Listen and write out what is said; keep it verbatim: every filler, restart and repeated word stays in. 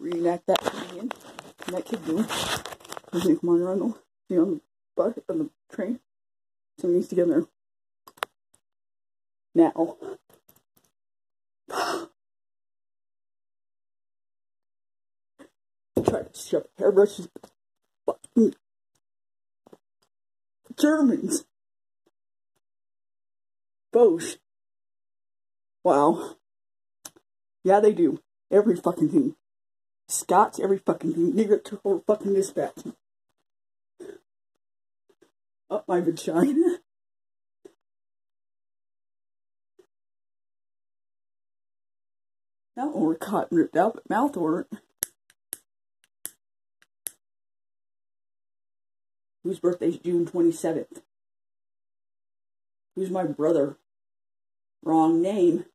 reenact that comedian. And that kid doing. Doesn't he come on around though? See on the bus, on the train? Something needs to get in there. Now. Try to shove hairbrushes. Fucking Germans. Both. Wow. Yeah, they do. Every fucking thing. Scots, every fucking thing. Nigger took over fucking dispatch. Up my vagina. That one were caught and ripped out, but mouth weren't. Whose birthday's June twenty-seventh? Who's my brother? Wrong name.